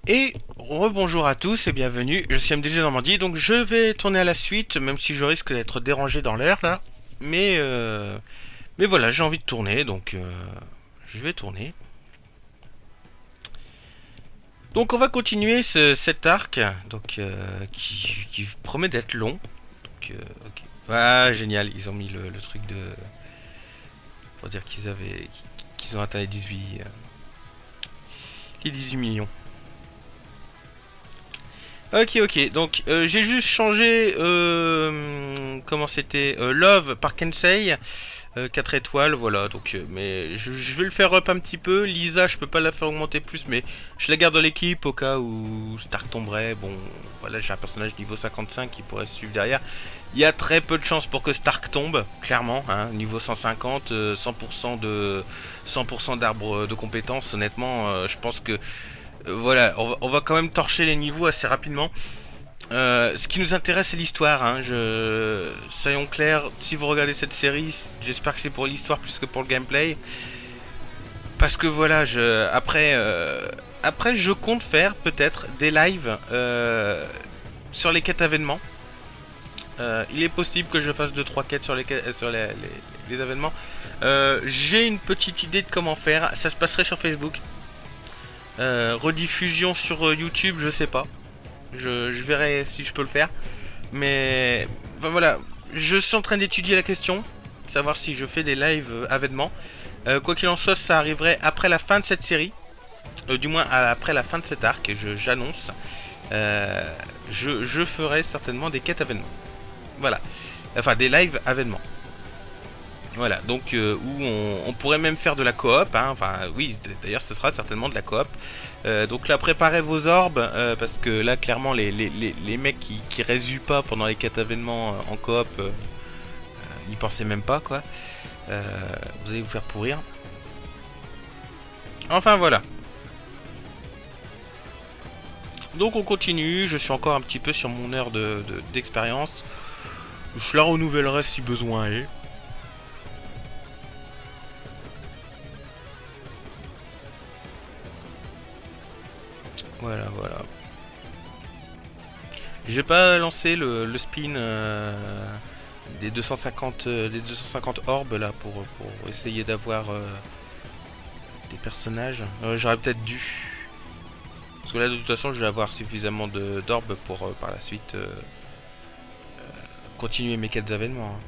Et rebonjour à tous et bienvenue, je suis MDG Normandie, donc je vais tourner à la suite, même si je risque d'être dérangé dans l'air là. Mais, euh, mais voilà, j'ai envie de tourner, donc je vais tourner. Donc on va continuer cet arc, donc qui promet d'être long. Donc, ok. Ah génial, ils ont mis le truc de... Pour dire qu'ils ont atteint les 18 millions. Ok, ok. Donc j'ai juste changé comment c'était Love par Kensei 4 étoiles, voilà. Donc mais je vais le faire up un petit peu. Lisa, je peux pas la faire augmenter plus, mais je la garde dans l'équipe au cas où Stark tomberait. Bon, voilà, j'ai un personnage niveau 55 qui pourrait suivre derrière. Il y a très peu de chances pour que Stark tombe, clairement. Hein, niveau 150, 100% de 100% d'arbre de compétences. Honnêtement, je pense que voilà, on va quand même torcher les niveaux assez rapidement. Ce qui nous intéresse, c'est l'histoire. Hein. Soyons clairs, si vous regardez cette série, j'espère que c'est pour l'histoire plus que pour le gameplay. Parce que voilà, après, je compte faire peut-être des lives sur les quêtes événements. Il est possible que je fasse 2-3 quêtes sur les événements. J'ai une petite idée de comment faire. Ça se passerait sur Facebook. Rediffusion sur YouTube, je sais pas. Je verrai si je peux le faire. Mais enfin, voilà, je suis en train d'étudier la question, savoir si je fais des lives avènement. Quoi qu'il en soit, ça arriverait après la fin de cette série, du moins après la fin de cet arc. J'annonce, euh, je ferai certainement des quêtes avènement. Voilà, enfin des lives avènement. Voilà, donc où on pourrait même faire de la coop, hein. Enfin oui, d'ailleurs ce sera certainement de la coop. Donc là, préparez vos orbes, parce que là, clairement, les mecs qui résument pas pendant les 4 événements en coop, n'y pensez même pas, quoi. Vous allez vous faire pourrir. Enfin, voilà. Donc on continue, je suis encore un petit peu sur mon heure d'expérience. Je la renouvellerai si besoin est. Voilà, voilà. J'ai pas lancé le spin des 250 orbes là pour essayer d'avoir des personnages. J'aurais peut-être dû. Parce que là de toute façon je vais avoir suffisamment d'orbes pour par la suite continuer mes quêtes d'événements. Hein.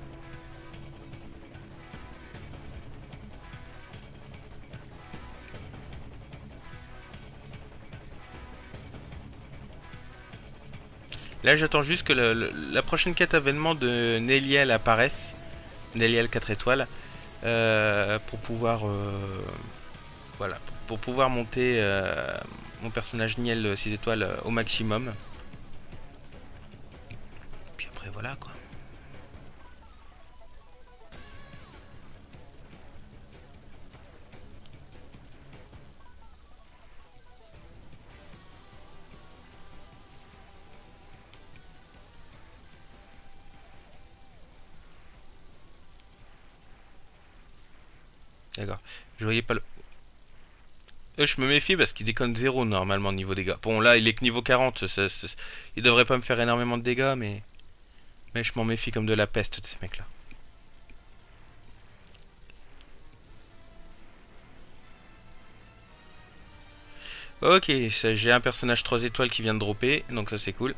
Là j'attends juste que la prochaine quête événement de Neliel apparaisse. Neliel 4 étoiles. Pour pouvoir voilà, pour pouvoir monter mon personnage Niel 6 étoiles au maximum. Puis après voilà quoi. D'accord. Je voyais pas le... je me méfie parce qu'il déconne zéro normalement niveau dégâts. Bon là il est que niveau 40, il devrait pas me faire énormément de dégâts mais je m'en méfie comme de la peste de ces mecs là. Ok, j'ai un personnage 3 étoiles qui vient de dropper, donc ça c'est cool.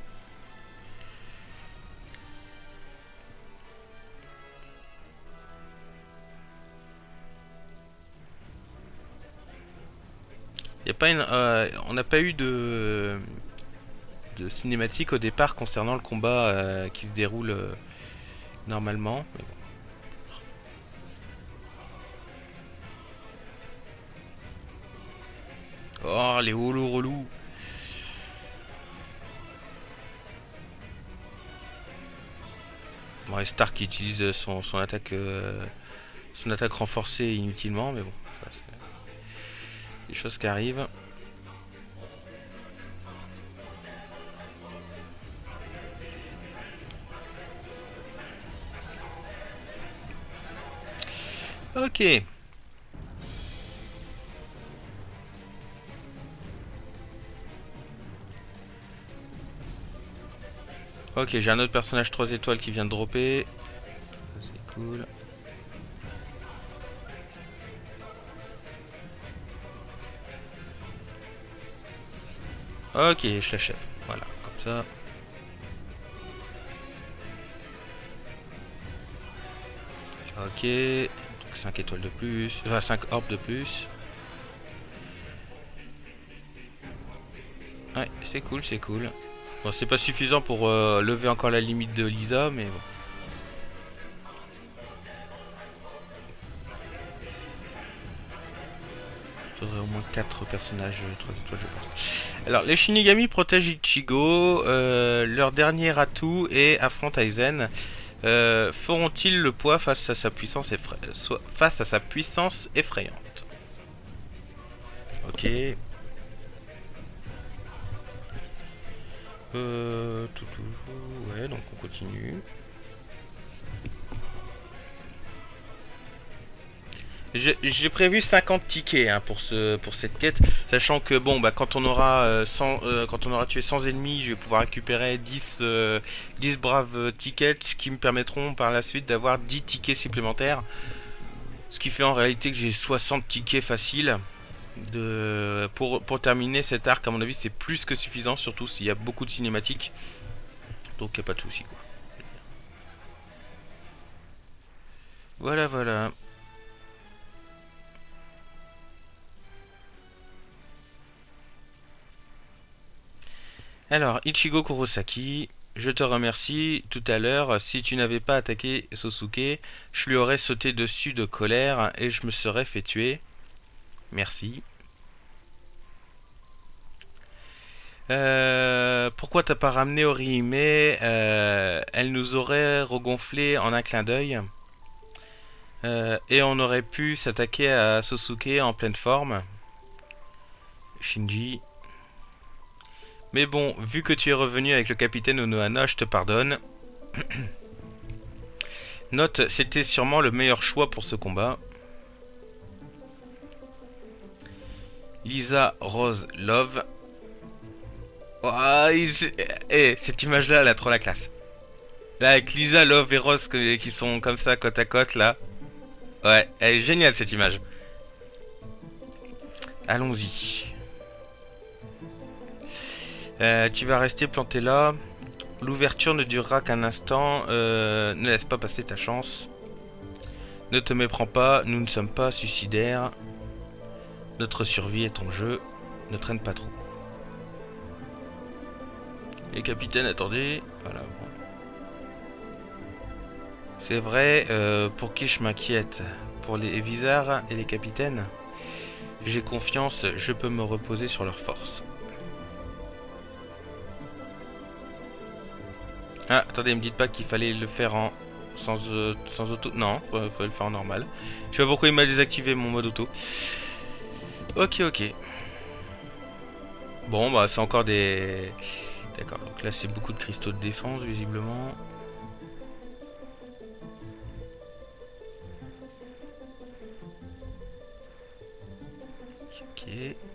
Y a pas on n'a pas eu de cinématique au départ concernant le combat qui se déroule normalement. Mais bon. Oh les holos relous. Bon, et Stark qui utilise son attaque renforcée inutilement, mais bon, c'est des choses qui arrivent. Ok. Ok, j'ai un autre personnage 3 étoiles qui vient de dropper. C'est cool. Ok, je l'achève. Voilà, comme ça. Ok. Donc 5 étoiles de plus. Enfin, 5 orbes de plus. Ouais, c'est cool, c'est cool. Bon, c'est pas suffisant pour lever encore la limite de Lisa, mais bon. Faudrait au moins 4 personnages 3 étoiles, je pense. Alors, les Shinigami protègent Ichigo. Leur dernier atout et affrontent Aizen. Feront-ils le poids face à sa puissance effrayante? Ok. Ouais, donc on continue. J'ai prévu 50 tickets hein, pour cette quête, sachant que bon bah quand on aura tué 100 ennemis, je vais pouvoir récupérer 10 braves tickets, ce qui me permettront par la suite d'avoir 10 tickets supplémentaires. Ce qui fait en réalité que j'ai 60 tickets faciles pour terminer cet arc. À mon avis c'est plus que suffisant, surtout s'il y a beaucoup de cinématiques. Donc il n'y a pas de souci quoi. Voilà voilà. Alors, Ichigo Kurosaki, je te remercie. Tout à l'heure, si tu n'avais pas attaqué Sosuke, je lui aurais sauté dessus de colère et je me serais fait tuer. Merci. Pourquoi t'as pas ramené Orihime? Elle nous aurait regonflé en un clin d'œil. Et on aurait pu s'attaquer à Sosuke en pleine forme. Shinji. Mais bon, vu que tu es revenu avec le capitaine Onohana, je te pardonne. Note, c'était sûrement le meilleur choix pour ce combat. Lisa, Rose, Love. Oh, cette image-là, elle a trop la classe. Là, avec Lisa, Love et Rose qui sont comme ça, côte à côte, là. Ouais, elle est géniale, cette image. Allons-y. Tu vas rester planté là. L'ouverture ne durera qu'un instant. Ne laisse pas passer ta chance. Ne te méprends pas, nous ne sommes pas suicidaires. Notre survie est en jeu. Ne traîne pas trop. Les capitaines, attendez. Voilà. Bon. C'est vrai, pour qui je m'inquiète? Pour les visards et les capitaines? J'ai confiance, je peux me reposer sur leur force. Ah, attendez, me dites pas qu'il fallait le faire en... sans auto... Non, faut le faire en normal. Je sais pas pourquoi il m'a désactivé mon mode auto. Ok, ok. Bon, bah c'est encore des... D'accord, donc là c'est beaucoup de cristaux de défense, visiblement. Ok.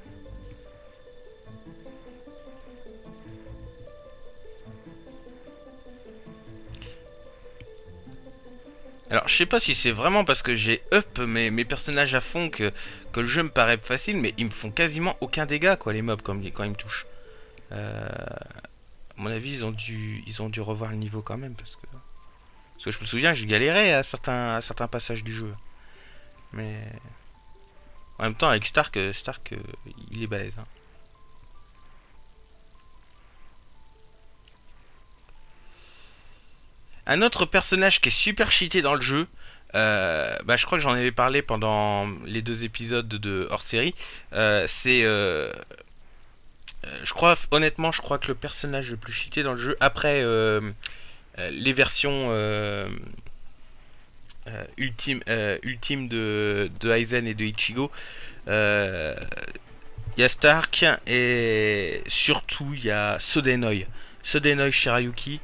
Alors je sais pas si c'est vraiment parce que j'ai up mes personnages à fond que le jeu me paraît facile, mais ils me font quasiment aucun dégât quoi les mobs quand ils me touchent. À mon avis ils ont dû revoir le niveau quand même parce que je me souviens que j'ai galéré à certains passages du jeu. Mais en même temps avec Stark, il est balèze. Hein. Un autre personnage qui est super cheaté dans le jeu, bah, je crois que j'en avais parlé pendant les 2 épisodes de hors-série, je crois, honnêtement, je crois que le personnage le plus cheaté dans le jeu, après les versions ultimes de Aizen et de Ichigo, il y a Stark et surtout il y a Sodenoi. Sodenoi Shirayuki.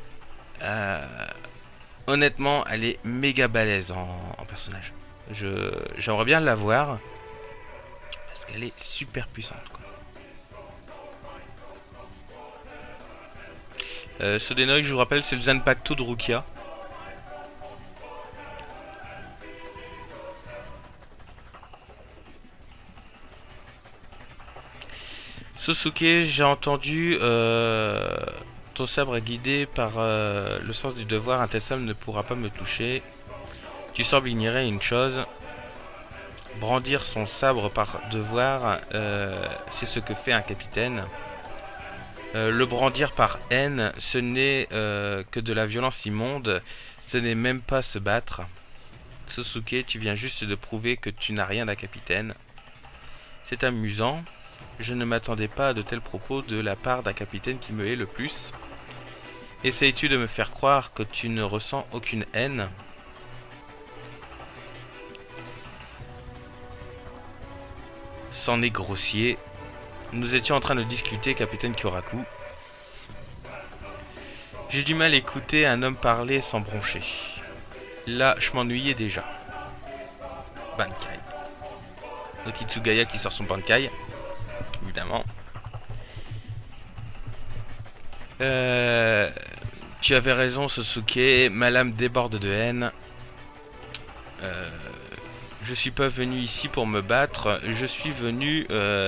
Honnêtement, elle est méga balèze en personnage. J'aimerais bien la voir parce qu'elle est super puissante. Quoi. Sodenoid, je vous rappelle, c'est le Zanpakuto de Rukia. Sosuke, j'ai entendu ton sabre est guidé par le sens du devoir, un tel sabre ne pourra pas me toucher. Tu sembles ignorer une chose. Brandir son sabre par devoir, c'est ce que fait un capitaine. Le brandir par haine, ce n'est que de la violence immonde, ce n'est même pas se battre. Sosuke, tu viens juste de prouver que tu n'as rien d'un capitaine. C'est amusant. Je ne m'attendais pas à de tels propos de la part d'un capitaine qui me hait le plus. Essayes-tu de me faire croire que tu ne ressens aucune haine? C'en est grossier. Nous étions en train de discuter, capitaine Kyoraku. J'ai du mal à écouter un homme parler sans broncher. Là, je m'ennuyais déjà. Bankai. Donc Itsugaya qui sort son Bankai. Évidemment. Tu avais raison, Sosuke. Ma lame déborde de haine. Je suis pas venu ici pour me battre. Je suis venu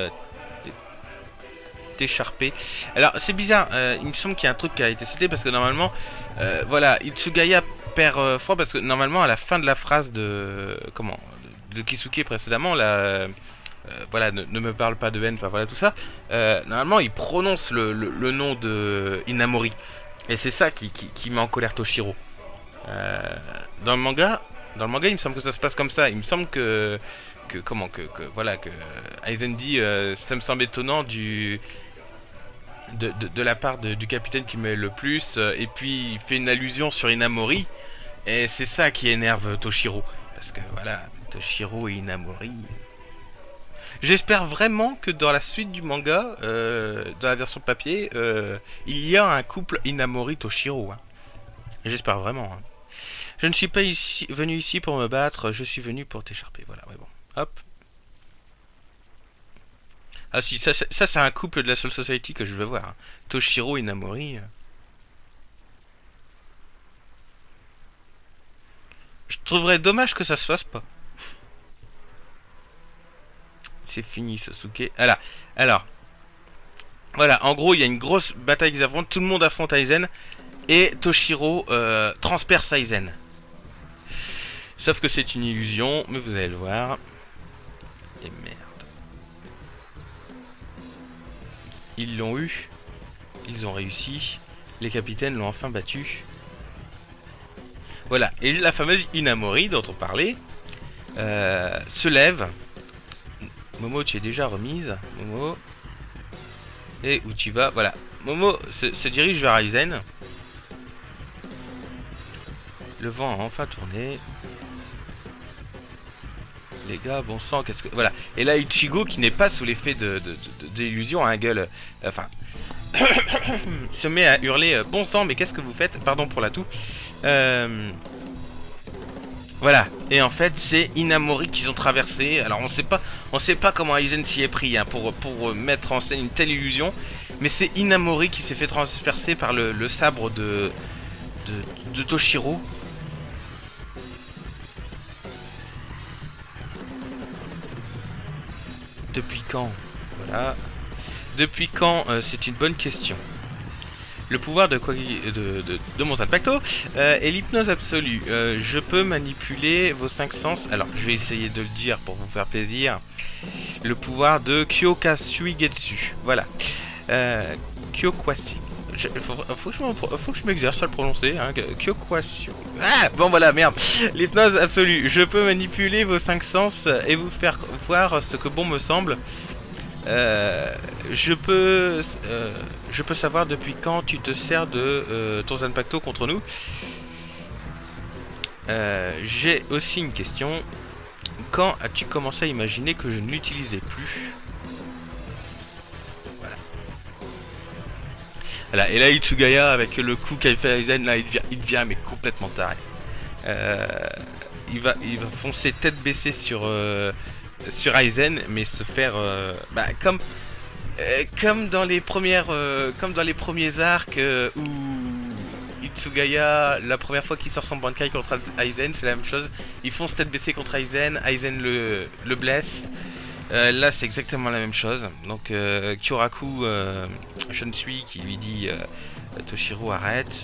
t'écharper. Alors c'est bizarre. Il me semble qu'il y a un truc qui a été cité parce que normalement, voilà, Itsugaya perd foi parce que normalement à la fin de la phrase de de Kisuke précédemment, là. Voilà, ne me parle pas de haine, enfin voilà tout ça. Normalement, il prononce le nom de Inamori. Et c'est ça qui met en colère Toshiro. Dans le manga, il me semble que ça se passe comme ça. Il me semble voilà, que Aizen dit, ça me semble étonnant de la part du capitaine qui m'aime le plus. Et puis, il fait une allusion sur Inamori. Et c'est ça qui énerve Toshiro. Parce que voilà, Toshiro et Inamori... J'espère vraiment que dans la suite du manga, dans la version papier, il y a un couple Inamori-Toshiro. Hein. J'espère vraiment. Hein. Je ne suis pas venu ici pour me battre, je suis venu pour t'écharper. Voilà, ouais, bon. Hop. Ah si, ça c'est un couple de la Soul Society que je veux voir. Hein. Toshiro et Inamori. Je trouverais dommage que ça se fasse pas. C'est fini, Sasuke. Alors, voilà, en gros, il y a une grosse bataille qu'ils affrontent. Tout le monde affronte Aizen. Et Toshiro transperce Aizen. Sauf que c'est une illusion, mais vous allez le voir. Et merde. Ils l'ont eu. Ils ont réussi. Les capitaines l'ont enfin battu. Voilà. Et la fameuse Inamori dont on parlait se lève. Momo, tu es déjà remise. Momo. Et où tu vas? Voilà. Momo se dirige vers Aizen. Le vent a enfin tourné. Les gars, bon sang, qu'est-ce que... Voilà. Et là, Ichigo, qui n'est pas sous l'effet d'illusion, à un gueule... Enfin... se met à hurler, bon sang, mais qu'est-ce que vous faites? Pardon pour la toux. Voilà, et en fait c'est Inamori qu'ils ont traversé. Alors on sait pas comment Aizen s'y est pris hein, pour mettre en scène une telle illusion. Mais c'est Inamori qui s'est fait transpercer par le sabre de Toshiro. Depuis quand? Voilà. Depuis quand? C'est une bonne question. Le pouvoir de mon Zanpakuto est l'hypnose absolue. Je peux manipuler vos 5 sens. Alors, je vais essayer de le dire pour vous faire plaisir. Le pouvoir de Kyokusuigetsu. Voilà. Kyokuasu. Faut que je m'exerce à le prononcer. Hein. Kyokuasu. Ah, bon voilà, merde. L'hypnose absolue. Je peux manipuler vos 5 sens et vous faire voir ce que bon me semble. Je peux savoir depuis quand tu te sers de ton Zanpakuto contre nous. J'ai aussi une question. Quand as-tu commencé à imaginer que je ne l'utilisais plus? Voilà. Voilà. Et là, Itsugaya, avec le coup qu'a fait Aizen, là, il devient mais complètement taré. Il va foncer tête baissée sur Aizen, mais se faire... comme... comme dans les premiers arcs où Itsugaya, la première fois qu'il sort son Bankai contre Aizen, c'est la même chose. Ils font tête baissée contre Aizen, Aizen le blesse. Là, c'est exactement la même chose. Donc, Kyoraku, je ne suis, qui lui dit Toshiro, arrête.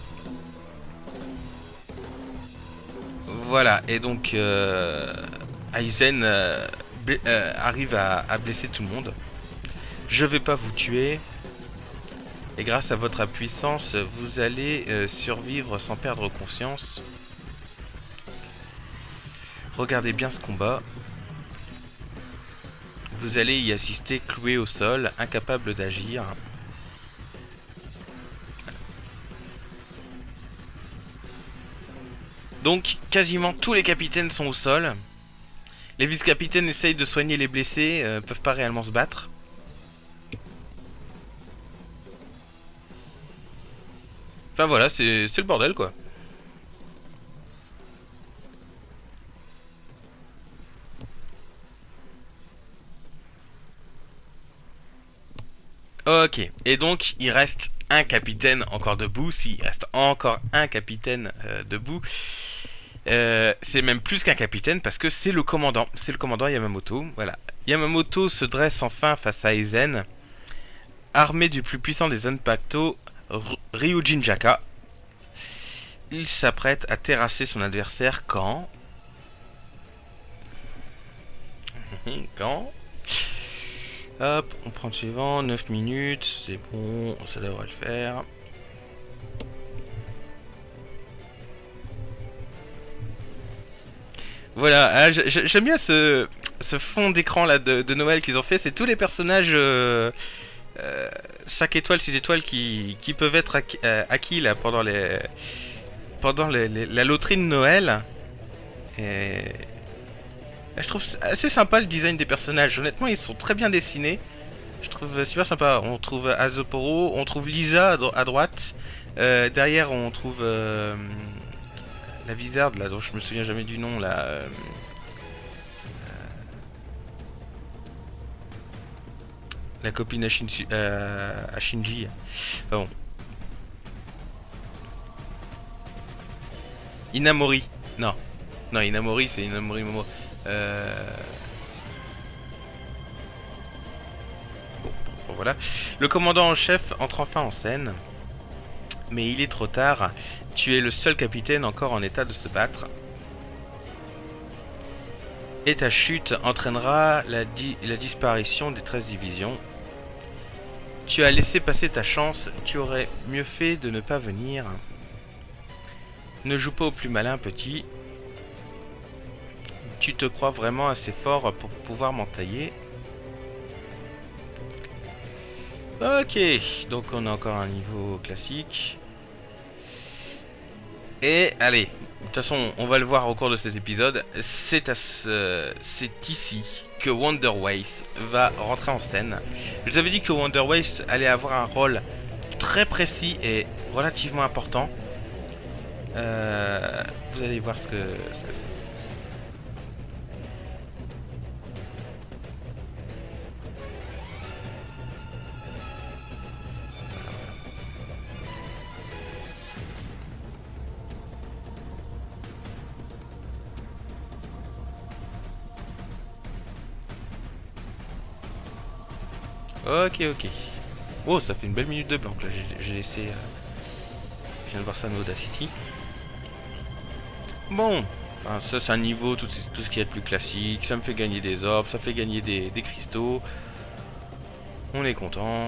Voilà, et donc Aizen arrive à blesser tout le monde. Je vais pas vous tuer. Et grâce à votre puissance, vous allez survivre sans perdre conscience. Regardez bien ce combat. Vous allez y assister cloué au sol, incapable d'agir. Donc, quasiment tous les capitaines sont au sol. Les vice-capitaines essayent de soigner les blessés, peuvent pas réellement se battre. Enfin voilà, c'est le bordel quoi. Ok, et donc il reste un capitaine encore debout. S'il reste encore un capitaine debout, c'est même plus qu'un capitaine parce que c'est le commandant. C'est le commandant Yamamoto. Voilà. Yamamoto se dresse enfin face à Aizen, armé du plus puissant des Zanpakuto, Ryujin Jaka. Il s'apprête à terrasser son adversaire quand... Hop, on prend le suivant, 9 minutes, c'est bon, ça devrait le faire. Voilà, j'aime bien ce fond d'écran là de Noël qu'ils ont fait, c'est tous les personnages 5 étoiles, 6 étoiles qui peuvent être acquis là pendant la loterie de Noël. Et je trouve assez sympa le design des personnages. Honnêtement, ils sont très bien dessinés. Je trouve super sympa. On trouve Azoporo, on trouve Lisa à droite. Derrière, on trouve la Wizard, là, dont je me souviens jamais du nom, là. La copine à Shinji. Bon. Inamori. Non. Non, Inamori, c'est Inamori Momo. Bon, voilà. Le commandant en chef entre enfin en scène. Mais il est trop tard. Tu es le seul capitaine encore en état de se battre. Et ta chute entraînera la disparition des 13 divisions. Tu as laissé passer ta chance. Tu aurais mieux fait de ne pas venir. Ne joue pas au plus malin, petit. Tu te crois vraiment assez fort pour pouvoir m'entailler. Ok, donc on a encore un niveau classique. Et allez, de toute façon, on va le voir au cours de cet épisode. C'est ici que Wonder Waste va rentrer en scène. Je vous avais dit que Wonder Waste allait avoir un rôle très précis et relativement important. Vous allez voir ce que c'est. Ok, ok. Oh, ça fait une belle minute de blanc là. J'ai laissé. Je viens de voir ça dans Audacity. Bon, enfin, ça c'est un niveau, tout ce qui est plus classique. Ça me fait gagner des orbes, ça fait gagner des cristaux. On est content.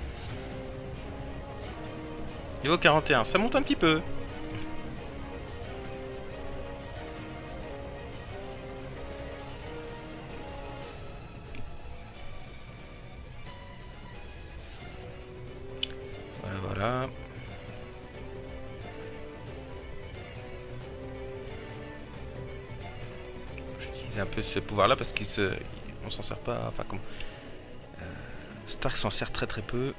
Niveau 41, ça monte un petit peu. Voilà. J'utilise un peu ce pouvoir là parce on s'en sert pas. Enfin, comme Stark s'en sert très très peu.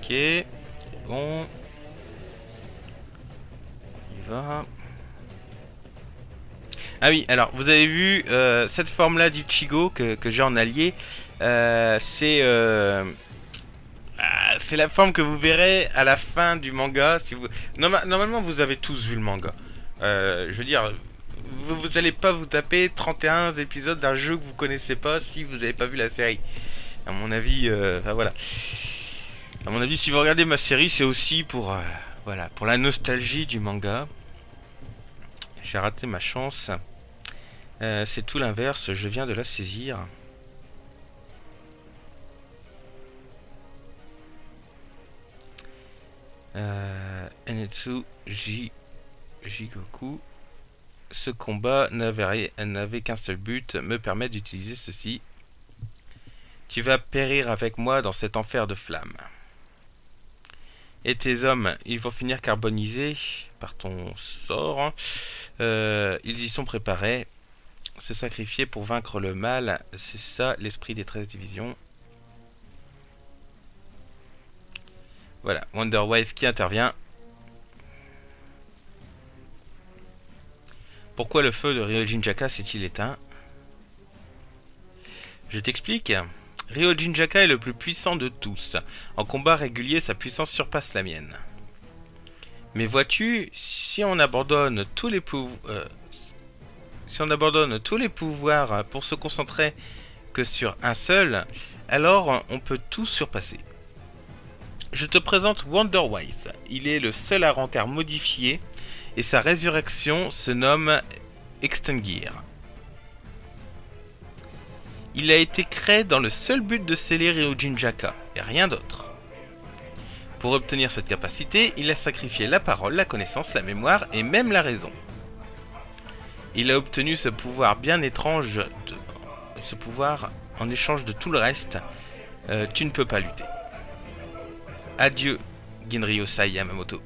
Ok. Bon. Il va. Ah oui, alors vous avez vu cette forme-là d'Ichigo que j'ai en allié. C'est la forme que vous verrez à la fin du manga. Si vous... Normalement, vous avez tous vu le manga. Je veux dire, vous allez pas vous taper 31 épisodes d'un jeu que vous connaissez pas si vous avez pas vu la série. À mon avis, enfin, voilà. À mon avis, si vous regardez ma série, c'est aussi pour, voilà, pour la nostalgie du manga. J'ai raté ma chance. C'est tout l'inverse, je viens de la saisir. Enetsu Jigoku. Ce combat n'avait qu'un seul but, me permettre d'utiliser ceci. Tu vas périr avec moi dans cet enfer de flammes. Et tes hommes, ils vont finir carbonisés par ton sort. Ils y sont préparés. Se sacrifier pour vaincre le mal, c'est ça l'esprit des 13 divisions. Voilà, Wonderwise qui intervient. Pourquoi le feu de Ryojinjaka s'est-il éteint? Je t'explique. Ryojinjaka est le plus puissant de tous. En combat régulier, sa puissance surpasse la mienne. Mais vois-tu, si on abandonne tous les pouvoirs pour se concentrer que sur un seul, alors on peut tout surpasser. Je te présente Wonderwise. Il est le seul à rencard modifié et sa résurrection se nomme Extinguir. Il a été créé dans le seul but de sceller Ryojinjaka et rien d'autre. Pour obtenir cette capacité, il a sacrifié la parole, la connaissance, la mémoire et même la raison. Il a obtenu ce pouvoir bien étrange, ce pouvoir en échange de tout le reste. Tu ne peux pas lutter. Adieu, Ginryosai Yamamoto.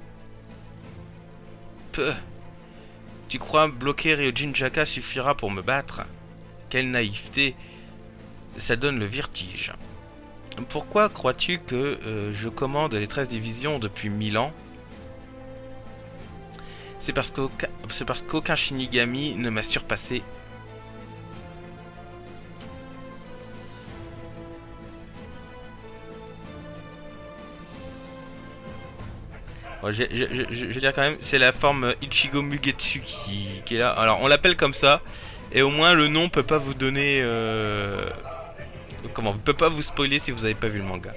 Peu. Tu crois bloquer Ryojinjaka suffira pour me battre? Quelle naïveté. Ça donne le vertige. Pourquoi crois-tu que je commande les 13 divisions depuis 1000 ans? C'est parce qu'aucun Shinigami ne m'a surpassé. Bon, je veux dire quand même, c'est la forme Ichigo Mugetsu qui est là. Alors on l'appelle comme ça, et au moins le nom peut pas vous donner... Comment, peut pas vous spoiler si vous avez pas vu le manga.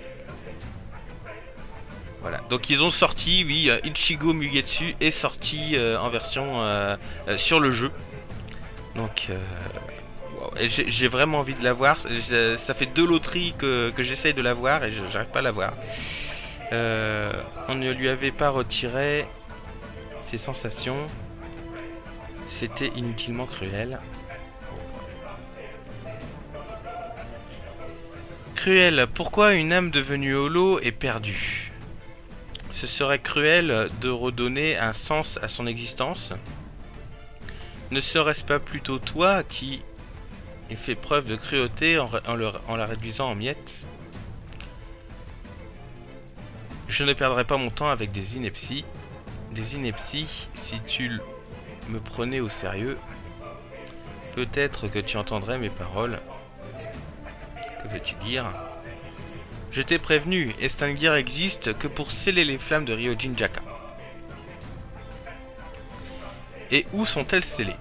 Voilà, donc ils ont sorti, oui, Ichigo Mugetsu est sorti en version sur le jeu. Donc, wow. J'ai vraiment envie de la voir. Ça fait 2 loteries que j'essaye de la voir et j'arrive pas à la voir. On ne lui avait pas retiré ses sensations. C'était inutilement cruel. Cruel, pourquoi une âme devenue holo est perdue? Ce serait cruel de redonner un sens à son existence. Ne serait-ce pas plutôt toi qui fait preuve de cruauté en la réduisant en miettes? Je ne perdrai pas mon temps avec des inepties. Des inepties, si tu me prenais au sérieux, peut-être que tu entendrais mes paroles. Que veux-tu dire? Je t'ai prévenu, Extinguir existe que pour sceller les flammes de Ryojinjaka. Et où sont-elles scellées?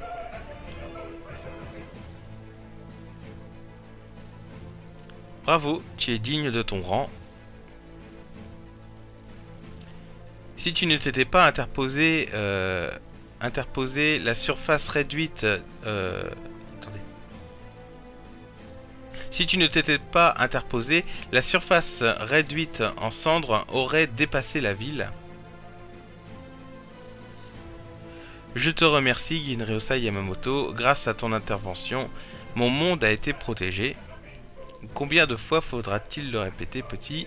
Bravo, tu es digne de ton rang. Si tu ne t'étais pas interposé, la surface réduite... attendez. Si tu ne t'étais pas interposé, la surface réduite en cendres aurait dépassé la ville. Je te remercie, Ginryosai Yamamoto. Grâce à ton intervention, mon monde a été protégé. Combien de fois faudra-t-il le répéter, petit?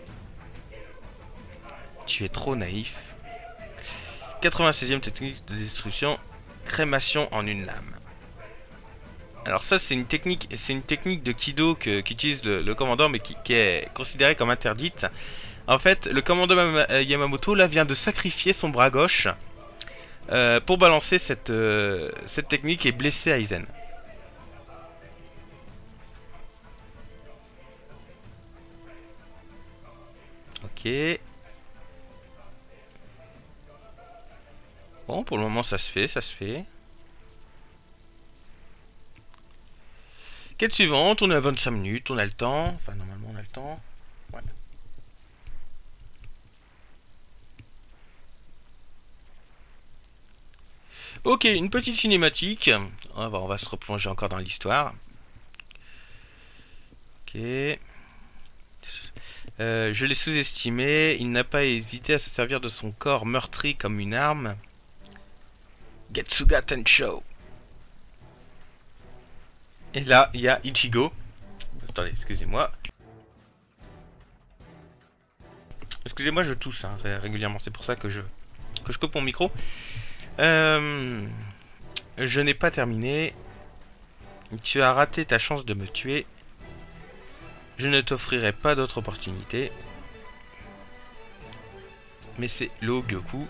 Tu es trop naïf. 96e technique de destruction, crémation en une lame. Alors ça c'est une technique de Kido qu'utilise le commandant, mais qui est considérée comme interdite. En fait, le commandant Yamamoto là vient de sacrifier son bras gauche pour balancer cette technique et blesser Aizen. Ok. Bon, pour le moment ça se fait, ça se fait. Quête suivante, on est à 25 minutes, on a le temps. Enfin, normalement on a le temps. Ouais. Ok, une petite cinématique. On va se replonger encore dans l'histoire. Ok. Je l'ai sous-estimé. Il n'a pas hésité à se servir de son corps meurtri comme une arme. Getsuga Tensho. Et là, il y a Ichigo. Attendez, excusez-moi. Excusez-moi, je tousse hein, régulièrement. C'est pour ça que je coupe mon micro. Je n'ai pas terminé. Tu as raté ta chance de me tuer. Je ne t'offrirai pas d'autre opportunité. Mais c'est Logyoku.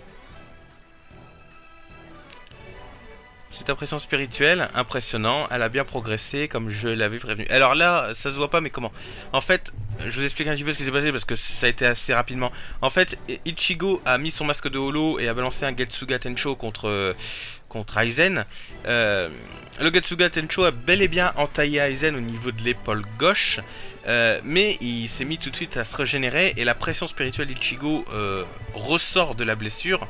Cette impression spirituelle, impressionnant, elle a bien progressé comme je l'avais prévenu. Alors là, ça se voit pas, mais comment? En fait, je vous explique un petit peu ce qui s'est passé parce que ça a été assez rapidement. En fait, Ichigo a mis son masque de holo et a balancé un Getsuga Tensho contre Aizen. Le Getsuga Tensho a bel et bien entaillé Aizen au niveau de l'épaule gauche. Mais il s'est mis tout de suite à se régénérer et la pression spirituelle d'Ichigo ressort de la blessure.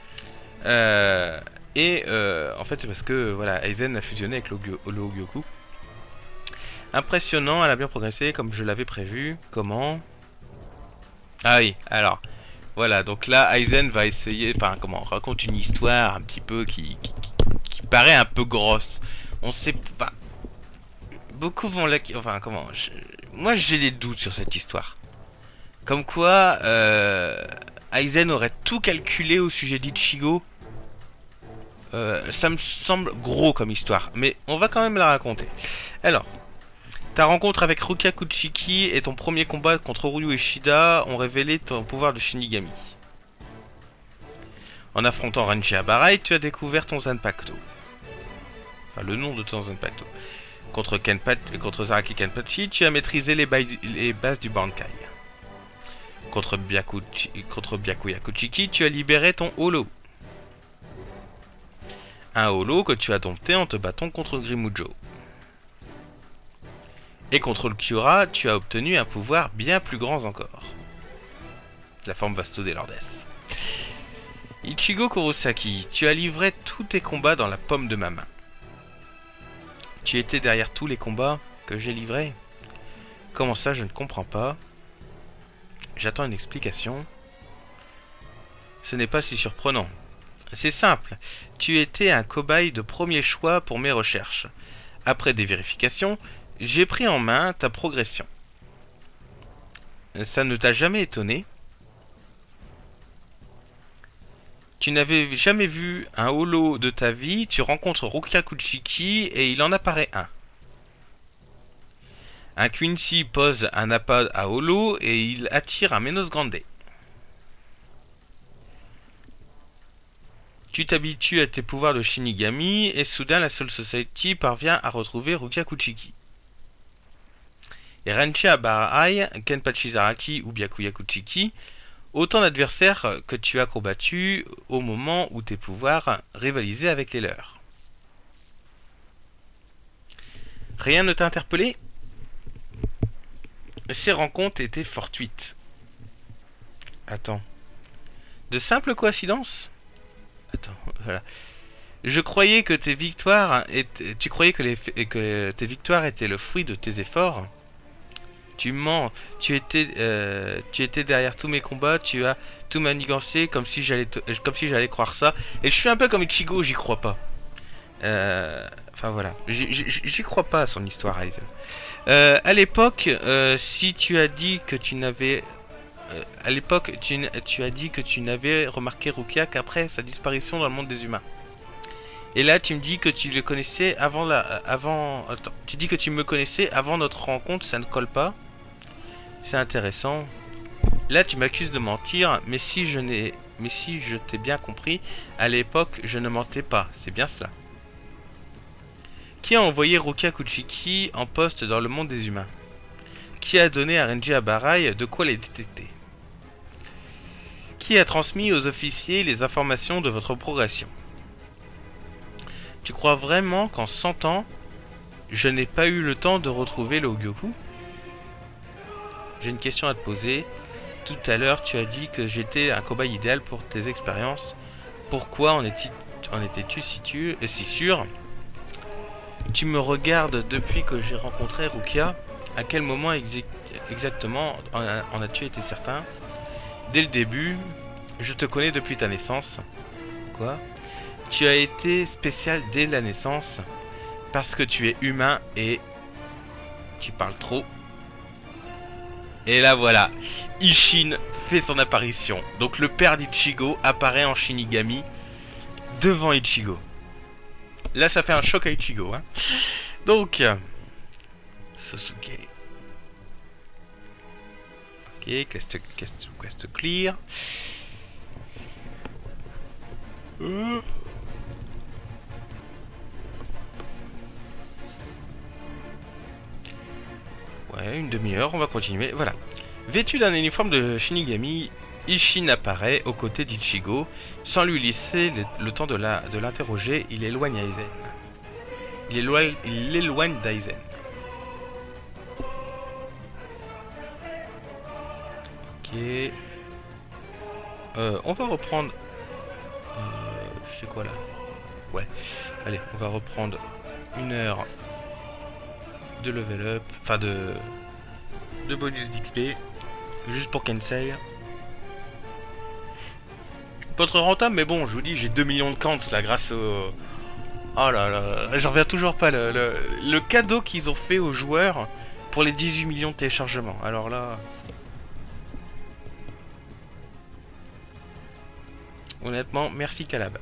En fait c'est parce que voilà, Aizen a fusionné avec le Hogyoku. Impressionnant, elle a bien progressé comme je l'avais prévu. Comment? Ah oui, alors voilà, donc là Aizen va essayer, enfin comment, on raconte une histoire un petit peu qui paraît un peu grosse. On sait pas. Beaucoup vont la... Enfin comment, moi j'ai des doutes sur cette histoire. Comme quoi Aizen aurait tout calculé au sujet d'Ichigo. Ça me semble gros comme histoire, mais on va quand même la raconter. Alors, ta rencontre avec Rukia Kuchiki et ton premier combat contre Ryu Ishida ont révélé ton pouvoir de Shinigami. En affrontant Renji Abarai, tu as découvert ton Zanpakuto. Enfin, le nom de ton Zanpakuto. Contre Zaraki Kenpachi, tu as maîtrisé les bases du Bankai. Contre Byakuya Kuchiki, tu as libéré ton holo. Un holo que tu as dompté en te battant contre Grimujo. Et contre le Kyura, tu as obtenu un pouvoir bien plus grand encore. La forme Vasto des Lordes. Ichigo Kurosaki, tu as livré tous tes combats dans la paume de ma main. Tu étais derrière tous les combats que j'ai livrés. Comment ça, je ne comprends pas. J'attends une explication. Ce n'est pas si surprenant. C'est simple, tu étais un cobaye de premier choix pour mes recherches. Après des vérifications, j'ai pris en main ta progression. Ça ne t'a jamais étonné? Tu n'avais jamais vu un holo de ta vie, tu rencontres Rukia Kuchiki et il en apparaît un. Un Quincy pose un appât à holo et il attire un Menos Grande. Tu t'habitues à tes pouvoirs de Shinigami et soudain la Soul Society parvient à retrouver Rukia Kuchiki. Et Renchi Abarai, Kenpachi Zaraki ou Byakuya Kuchiki, autant d'adversaires que tu as combattus au moment où tes pouvoirs rivalisaient avec les leurs. Rien ne t'a interpellé? Ces rencontres étaient fortuites. Attends. De simples coïncidences? Attends, voilà. Je croyais que tes victoires étaient... Tu croyais que tes victoires étaient le fruit de tes efforts? Tu mens. Tu étais derrière tous mes combats. Tu as tout manigancé comme si j'allais croire ça. Et je suis un peu comme Ichigo, j'y crois pas. Enfin voilà, j'y crois pas à son histoire, Aizen. À l'époque, si tu as dit que tu n'avais... à l'époque, tu as dit que tu n'avais remarqué Rukia qu'après sa disparition dans le monde des humains. Et là, tu me dis que tu le connaissais avant Attends, tu dis que tu me connaissais avant notre rencontre, ça ne colle pas. C'est intéressant. Là, tu m'accuses de mentir, mais si je t'ai bien compris, à l'époque, je ne mentais pas. C'est bien cela. Qui a envoyé Rukia Kuchiki en poste dans le monde des humains? Qui a donné à Renji Abarai de quoi les détecter? Qui a transmis aux officiers les informations de votre progression? Tu crois vraiment qu'en 100 ans, je n'ai pas eu le temps de retrouver le Hogyoku? J'ai une question à te poser. Tout à l'heure, tu as dit que j'étais un cobaye idéal pour tes expériences. Pourquoi en étais-tu si sûr? Tu me regardes depuis que j'ai rencontré Rukia. À quel moment exactement en as-tu été certain? Dès le début, je te connais depuis ta naissance. Quoi? Tu as été spécial dès la naissance parce que tu es humain et tu parles trop. Et là voilà, Ishin fait son apparition. Donc le père d'Ichigo apparaît en Shinigami devant Ichigo. Là ça fait un choc à Ichigo. Hein. Donc, Sasuke. Ok, quest clear. Ouais, une demi-heure, on va continuer. Voilà. Vêtu d'un uniforme de Shinigami, Ishin apparaît aux côtés d'Ichigo. Sans lui laisser le temps de l'interroger, il éloigne Aizen. Il éloigne d'Aizen. Ok. On va reprendre... je sais quoi là? Ouais. Allez, on va reprendre une heure de level up. Enfin de bonus d'XP. Juste pour Kensei. Pas trop rentable, mais bon, je vous dis, j'ai 2 millions de cants là grâce au... Oh là là, j'en reviens toujours pas. Le cadeau qu'ils ont fait aux joueurs pour les 18 millions de téléchargements. Alors là... Honnêtement, merci Calab.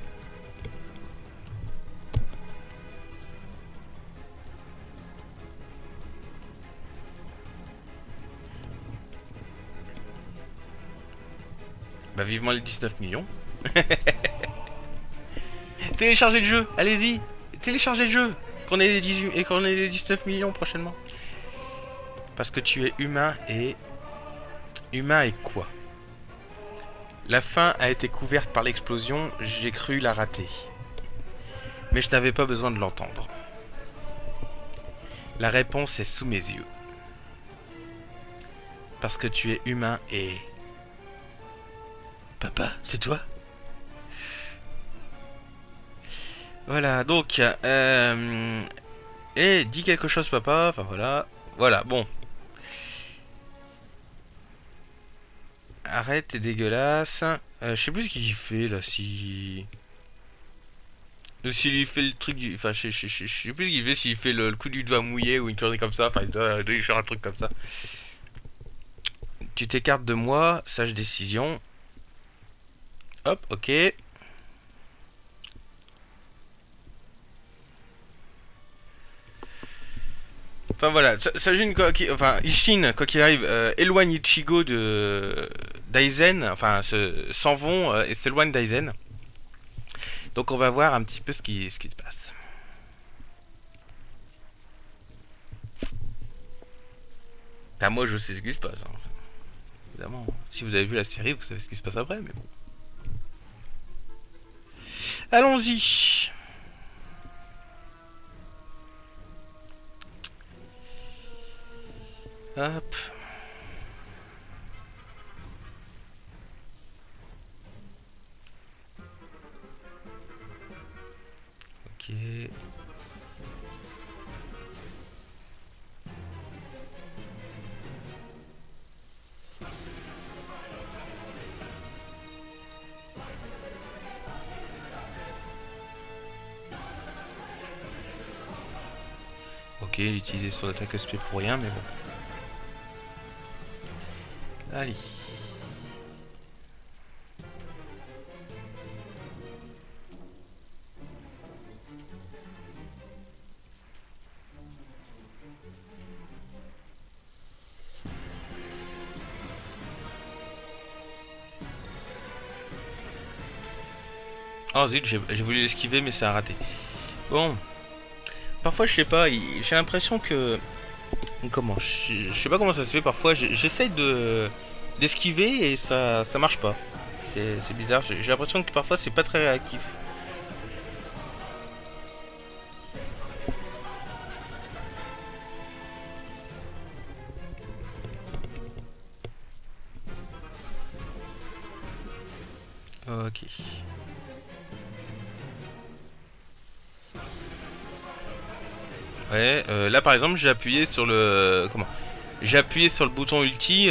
Bah vivement les 19 millions. Téléchargez le jeu, allez-y. Téléchargez le jeu. Qu'on ait les 18 et qu'on ait les 19 millions prochainement. Parce que tu es humain et... Humain et quoi? La fin a été couverte par l'explosion, j'ai cru la rater. Mais je n'avais pas besoin de l'entendre. La réponse est sous mes yeux. Parce que tu es humain et... Papa, c'est toi? Voilà, donc... Et dis quelque chose, papa. Enfin, voilà. Voilà, bon. Arrête, t'es dégueulasse. Je sais plus ce qu'il fait, là, si... S'il fait le truc du... Enfin, je sais plus ce qu'il fait, s'il fait le coup du doigt mouillé ou une connerie comme ça. Enfin, il doit faire un truc comme ça. Tu t'écartes de moi, sage décision. Hop, ok. Enfin voilà, enfin Ishin, quoi qu'il arrive, éloigne Ichigo d'Aizen, enfin s'en vont et s'éloignent d'Aizen. Donc on va voir un petit peu ce qui se passe. Enfin moi je sais ce qui se passe. Hein. Évidemment, si vous avez vu la série, vous savez ce qui se passe après, mais bon. Allons-y. Hop. Ok. Ok, il utilisait son attaque SP pour rien, mais bon. Allez. Oh zut, j'ai voulu l'esquiver mais ça a raté. Bon, parfois je sais pas, j'ai l'impression que... Comment je sais pas comment ça se fait parfois, j'essaye d'esquiver et ça marche pas. C'est bizarre, j'ai l'impression que parfois c'est pas très réactif. Ok. Ouais, là par exemple j'ai appuyé sur le... Comment? J'ai appuyé sur le bouton ulti,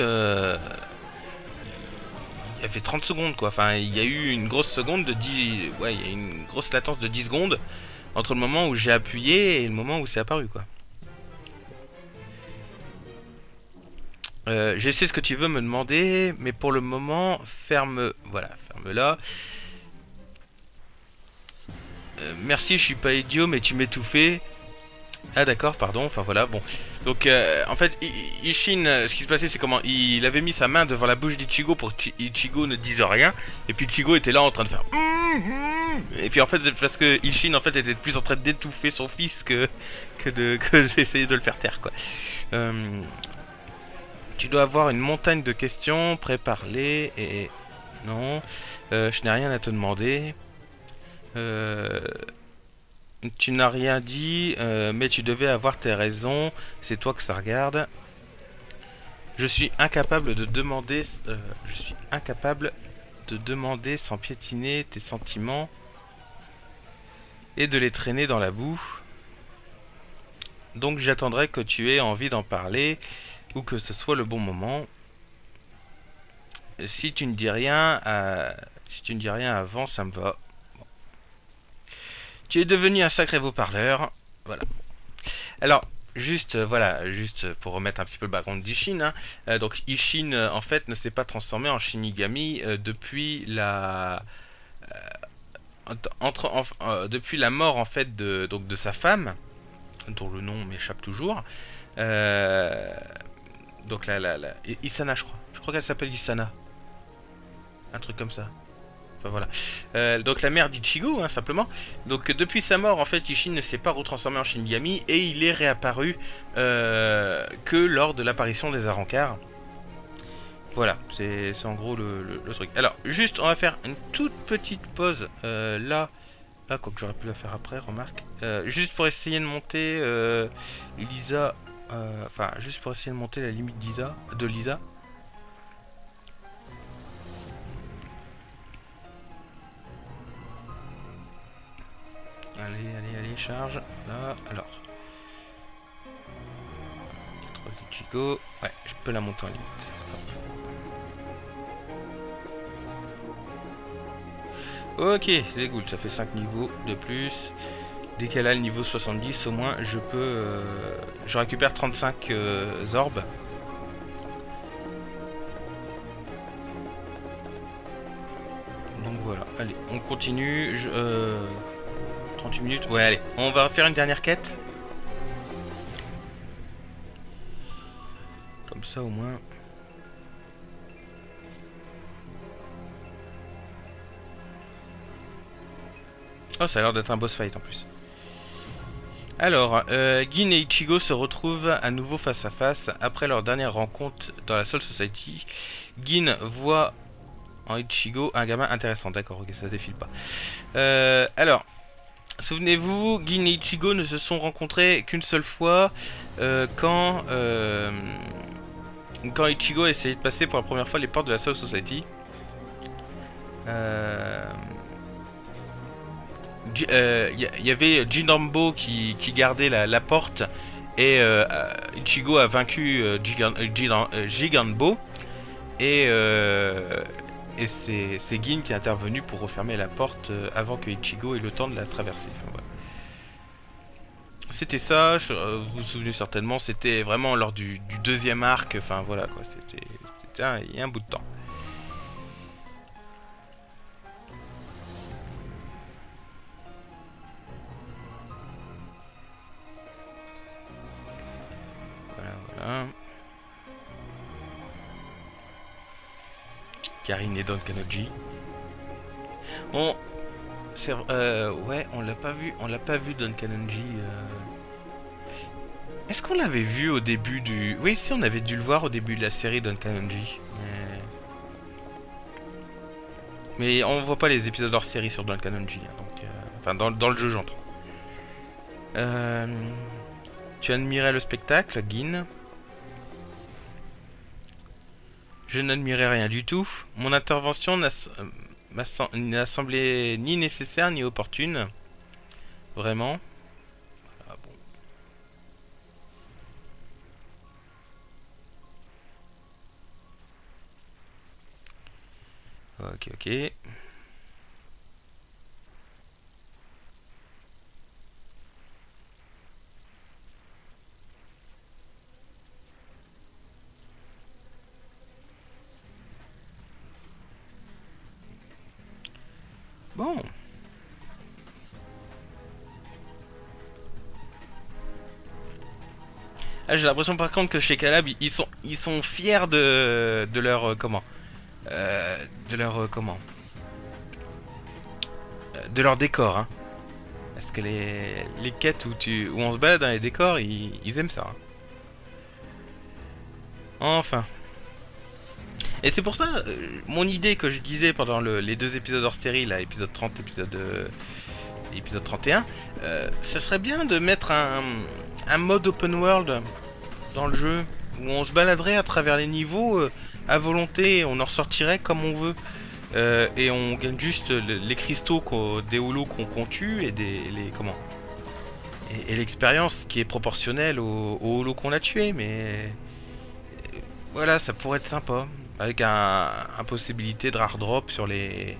il y avait 30 secondes quoi, enfin il y a eu une grosse seconde de 10... Ouais, il y a une grosse latence de 10 secondes entre le moment où j'ai appuyé et le moment où c'est apparu quoi. Je sais ce que tu veux me demander, mais pour le moment, ferme... Voilà, ferme-la. Merci, je suis pas idiot, mais tu m'étouffais. Ah d'accord, pardon, enfin voilà, bon. Donc en fait, Ishin, ce qui se passait c'est comment il avait mis sa main devant la bouche d'Ichigo pour que Ichigo ne dise rien. Et puis Ichigo était là en train de faire... Et puis en fait, c'est parce que Ishin en fait était plus en train d'étouffer son fils que d'essayer de le faire taire quoi. Tu dois avoir une montagne de questions, prépare-les et... Non, je n'ai rien à te demander. Tu n'as rien dit, mais tu devais avoir tes raisons. C'est toi que ça regarde. Je suis incapable de demander. Je suis incapable de demander sans piétiner tes sentiments et de les traîner dans la boue. Donc j'attendrai que tu aies envie d'en parler ou que ce soit le bon moment. Si tu ne dis rien, si tu ne dis rien avant, ça me va. Tu es devenu un sacré beau-parleur. Voilà. Alors, juste, voilà, juste pour remettre un petit peu le background d'Ishin. Hein, donc, Ishin, en fait, ne s'est pas transformé en Shinigami depuis la... depuis la mort, en fait, donc, de sa femme, dont le nom m'échappe toujours. Donc, Isana, je crois. Je crois qu'elle s'appelle Isana. Un truc comme ça. Enfin, voilà. Donc la mère d'Ichigo, hein, simplement. Donc depuis sa mort, en fait, Ishin ne s'est pas retransformé en Shinigami et il est réapparu que lors de l'apparition des Arrancars. Voilà, c'est en gros le truc. Alors, juste, on va faire une toute petite pause là. Là, quoi que j'aurais pu la faire après, remarque. Juste pour essayer de monter Lisa. Enfin, juste pour essayer de monter la limite de Lisa. Allez, charge. Là, alors. 3 Ichigo. Ouais, je peux la monter en limite. Ok, c'est cool, ça fait 5 niveaux de plus. Dès qu'elle a le niveau 70, au moins, je peux... je récupère 35 orbes. Donc voilà, allez, on continue. 38 minutes. Ouais, allez, on va faire une dernière quête. Comme ça, au moins... Oh, ça a l'air d'être un boss fight en plus. Alors, Gin et Ichigo se retrouvent à nouveau face à face après leur dernière rencontre dans la Soul Society. Gin voit en Ichigo un gamin intéressant. D'accord, ok, ça défile pas. Alors, souvenez-vous, Gin et Ichigo ne se sont rencontrés qu'une seule fois quand Ichigo a essayé de passer pour la première fois les portes de la Soul Society. Y avait Jinrambo qui gardait la porte et Ichigo a vaincu Giganbo et c'est Gin qui est intervenu pour refermer la porte avant que Ichigo ait le temps de la traverser. Enfin, voilà. C'était ça, vous vous souvenez certainement, c'était vraiment lors du deuxième arc, enfin voilà quoi, c'était il y a un bout de temps. Voilà. Karin et Don Kanoji. Bon, Ouais, on l'a pas vu Don Kanonji. Est-ce qu'on l'avait vu au début du... Oui, si, on avait dû le voir au début de la série Don Kanonji. Mais on voit pas les épisodes hors série sur Don Kanonji. Hein, donc, enfin, dans le jeu, j'entends. Tu admirais le spectacle, Gin? Je n'admirais rien du tout. Mon intervention n'a semblé ni nécessaire ni opportune. Vraiment. Ah bon. Ok, ok. Bon. Ah, j'ai l'impression par contre que chez Calab, ils sont fiers de leur comment de leur comment de leur décor. Hein. Parce que les quêtes où on se balade dans les décors, ils aiment ça. Hein. Enfin. Et c'est pour ça, mon idée que je disais pendant les deux épisodes hors série, là, épisode 30, épisode 31, ça serait bien de mettre un mode open world dans le jeu, où on se baladerait à travers les niveaux à volonté, on en ressortirait comme on veut. Et on gagne juste les cristaux des holos qu'on tue et comment et l'expérience qui est proportionnelle au holo qu'on a tué, mais voilà, ça pourrait être sympa. Avec un possibilité de rare drop sur les...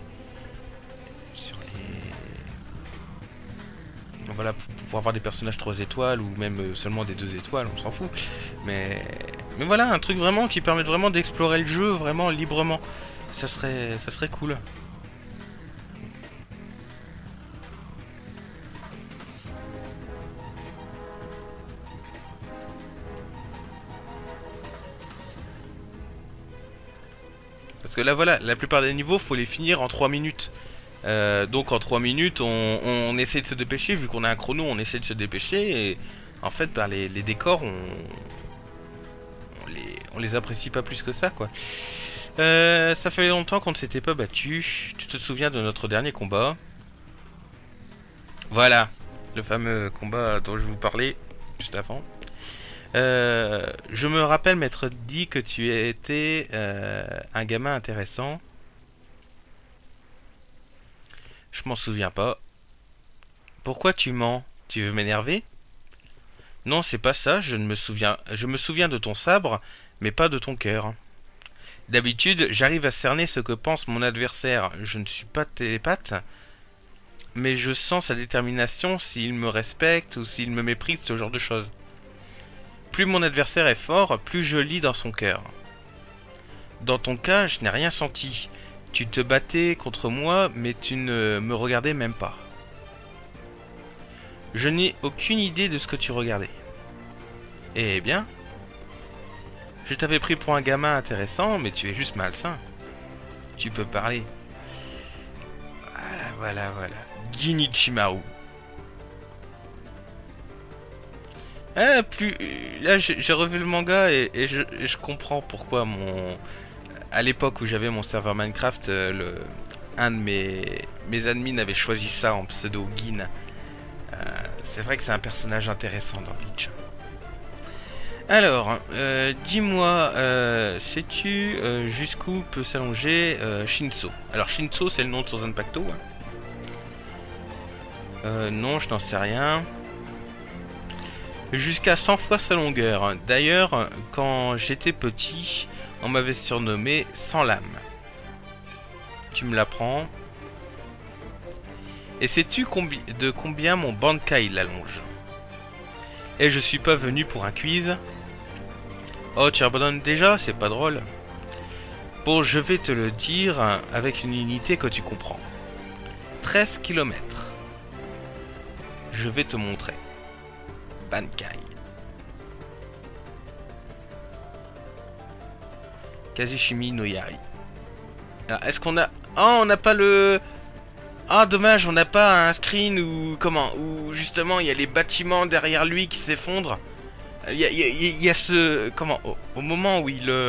Voilà, pour avoir des personnages 3 étoiles ou même seulement des 2 étoiles, on s'en fout. Mais voilà, un truc vraiment qui permet vraiment d'explorer le jeu vraiment librement. Ça serait cool. Parce que là voilà, la plupart des niveaux, faut les finir en 3 minutes. Donc en 3 minutes, on essaie de se dépêcher, vu qu'on a un chrono, on essaie de se dépêcher. Et en fait, bah, les décors, on les apprécie pas plus que ça, quoi. Ça fait longtemps qu'on ne s'était pas battu. Tu te souviens de notre dernier combat? Voilà, le fameux combat dont je vous parlais juste avant. Je me rappelle m'être dit que tu étais un gamin intéressant. Je m'en souviens pas. Pourquoi tu mens? Tu veux m'énerver? Non, c'est pas ça, je me souviens de ton sabre, mais pas de ton cœur. D'habitude, j'arrive à cerner ce que pense mon adversaire. Je ne suis pas télépathe, mais je sens sa détermination s'il me respecte ou s'il me méprise, ce genre de choses. Plus mon adversaire est fort, plus je lis dans son cœur. Dans ton cas, je n'ai rien senti. Tu te battais contre moi, mais tu ne me regardais même pas. Je n'ai aucune idée de ce que tu regardais. Eh bien, je t'avais pris pour un gamin intéressant, mais tu es juste malsain. Tu peux parler. Voilà. Ginichimaru. Ah, là, j'ai revu le manga et je comprends pourquoi à l'époque où j'avais mon serveur Minecraft, un de mes admins avait choisi ça en pseudo Gin. C'est vrai que c'est un personnage intéressant dans Bleach. Alors, dis-moi, sais-tu jusqu'où peut s'allonger Shinso? Alors Shinso, c'est le nom de son Zanpakuto. Hein. Non, je n'en sais rien. Jusqu'à 100 fois sa longueur. D'ailleurs, quand j'étais petit, on m'avait surnommé Sans lame. Tu me l'apprends. Et sais-tu de combien mon Bankai l'allonge? Et je suis pas venu pour un quiz. Oh, tu abandonnes déjà? C'est pas drôle. Bon, je vais te le dire avec une unité que tu comprends. 13 km. Je vais te montrer. Bankai. Kazishimi no Yari. Alors, est-ce qu'on a... Oh, on n'a pas le... Ah dommage, on n'a pas un screen où comment, où justement il y a les bâtiments derrière lui qui s'effondrent. Il y a ce comment au moment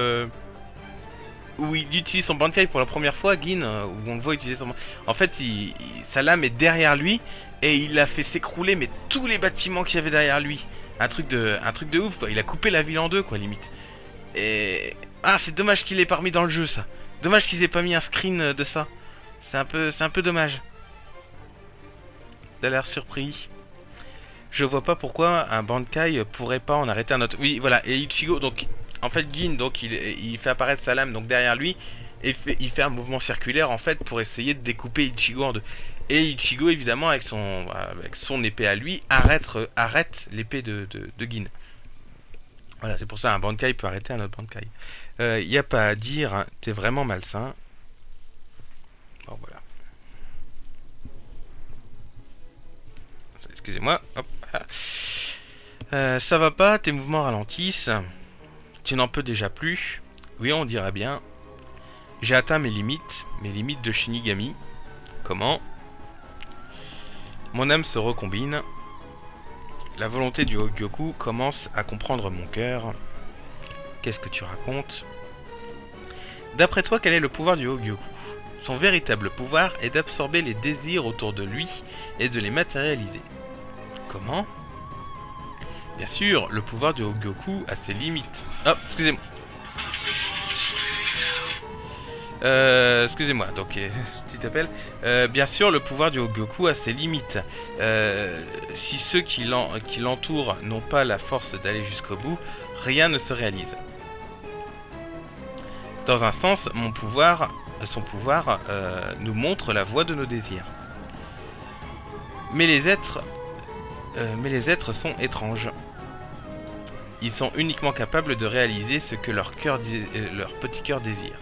où il utilise son Bankai pour la première fois, Gin, où on le voit utiliser son... En fait, sa lame est derrière lui et il a fait s'écrouler mais tous les bâtiments qu'il y avait derrière lui. Un truc de ouf quoi. Il a coupé la ville en deux quoi limite. Et ah c'est dommage qu'il ait pas remis dans le jeu ça. Dommage qu'ils aient pas mis un screen de ça. C'est un peu dommage. T'as l'air surpris. Je vois pas pourquoi un Bankai pourrait pas en arrêter un autre. Oui, voilà. Et Ichigo, donc, en fait, Gin, donc, il fait apparaître sa lame donc derrière lui et il fait un mouvement circulaire en fait pour essayer de découper Ichigo en deux. Et Ichigo, évidemment, avec son épée à lui, arrête l'épée de Gin. Voilà, c'est pour ça un Bankai peut arrêter un autre Bankai. Y a pas à dire, hein, t'es vraiment malsain. Bon, voilà. Excusez-moi. Hop. Ça va pas, tes mouvements ralentissent. Tu n'en peux déjà plus. Oui, on dirait bien. J'ai atteint mes limites de Shinigami. Comment? Mon âme se recombine. La volonté du Hogyoku commence à comprendre mon cœur. Qu'est-ce que tu racontes? D'après toi, quel est le pouvoir du Hogyoku? Son véritable pouvoir est d'absorber les désirs autour de lui et de les matérialiser. Comment? Bien sûr, le pouvoir du Hogyoku a ses limites. Oh, excusez-moi. Excusez-moi, donc, petit appel. Bien sûr, le pouvoir du Hogyoku a ses limites. Si ceux qui l'entourent n'ont pas la force d'aller jusqu'au bout, rien ne se réalise. Dans un sens, son pouvoir nous montre la voie de nos désirs. Mais les êtres sont étranges. Ils sont uniquement capables de réaliser ce que leur petit cœur désire.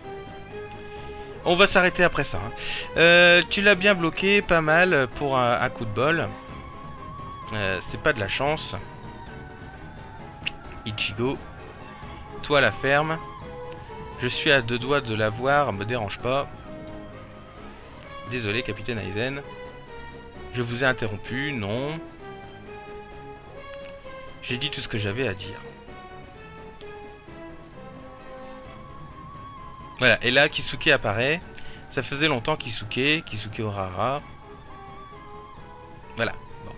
On va s'arrêter après ça. Hein. Tu l'as bien bloqué, pas mal, pour un coup de bol. C'est pas de la chance. Ichigo. Toi la ferme. Je suis à deux doigts de la voir, me dérange pas. Désolé, capitaine Aizen. Je vous ai interrompu, non. J'ai dit tout ce que j'avais à dire. Voilà, et là Kisuke apparaît. Ça faisait longtemps Kisuke Ohara. Voilà. Bon.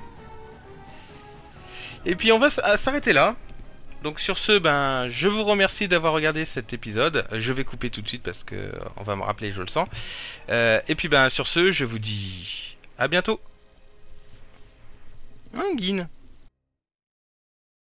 Et puis on va s'arrêter là. Donc sur ce, ben, je vous remercie d'avoir regardé cet épisode. Je vais couper tout de suite parce que on va me rappeler, je le sens. Et puis ben sur ce, je vous dis à bientôt. Hein, Gin.